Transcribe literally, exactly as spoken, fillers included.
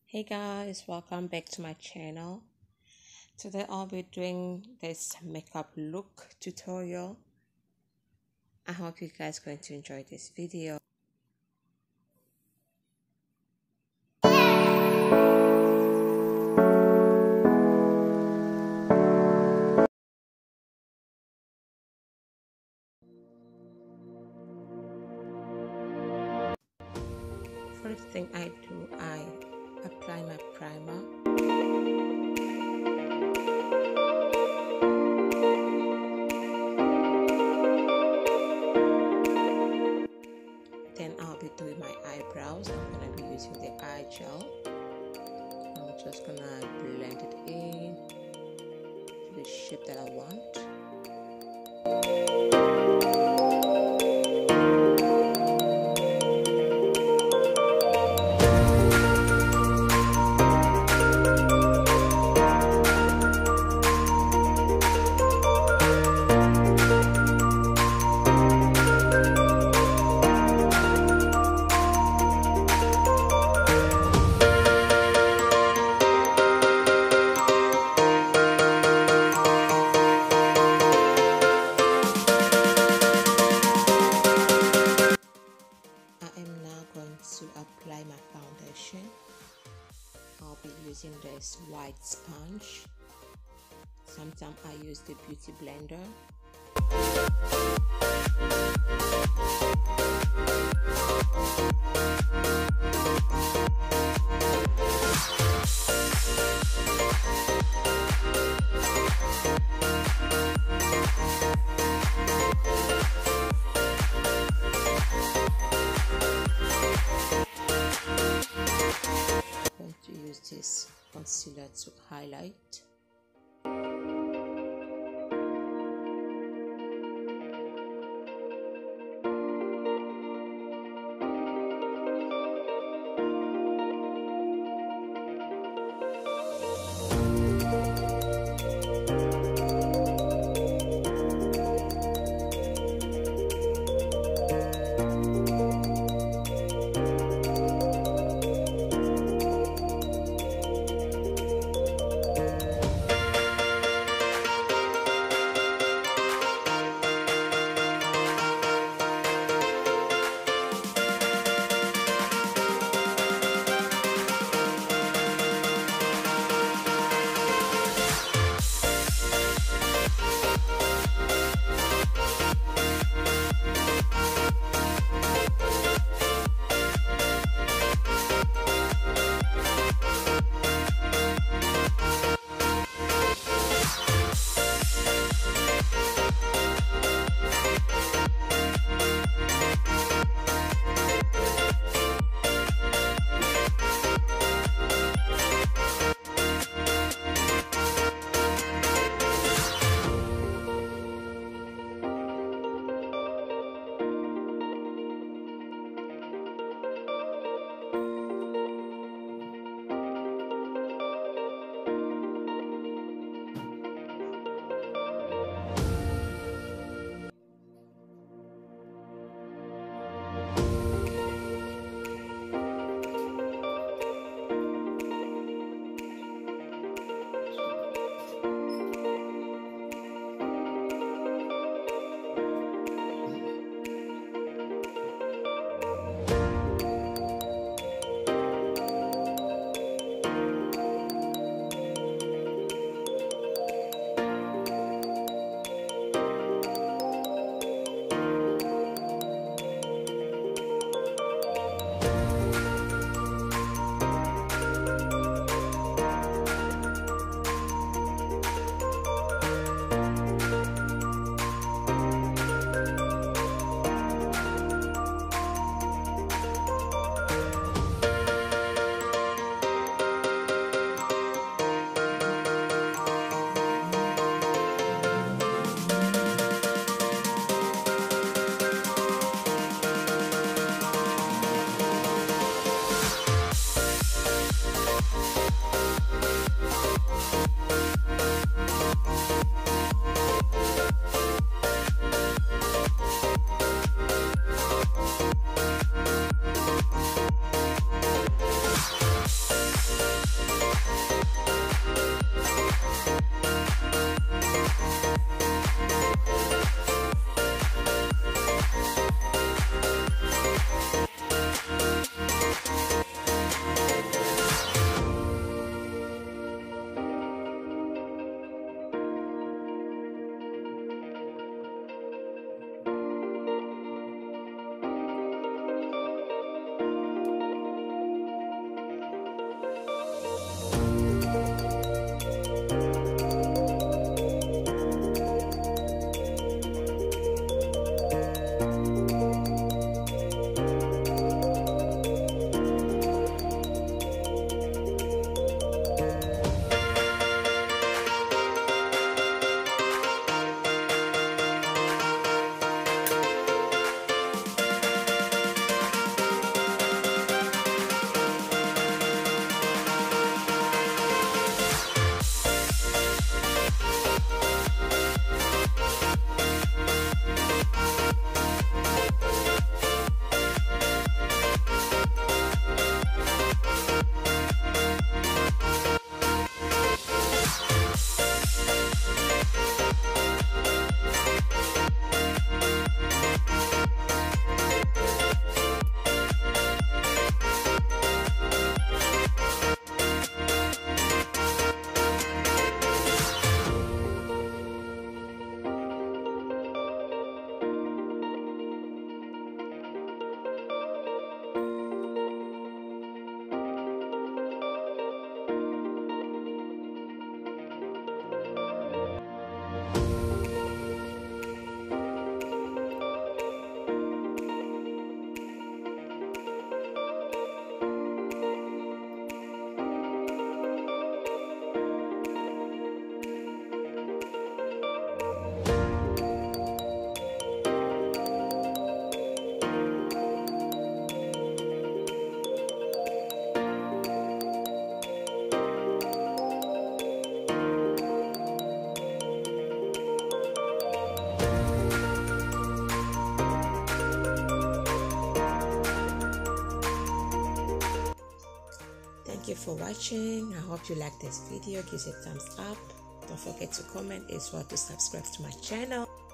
Hey guys, welcome back to my channel. Today I'll be doing this makeup look tutorial. I hope you guys are going to enjoy this video. First thing I do, I apply my primer. Then I'll be doing my eyebrows. I'm gonna be using the eye gel. I'm just gonna blend it in to the shape that I want. To apply my foundation, I'll be using this white sponge. Sometimes I use the beauty blender. This concealer to highlight. you for watching. I hope you like this video. Give it a thumbs up. Don't forget to comment as well to subscribe to my channel.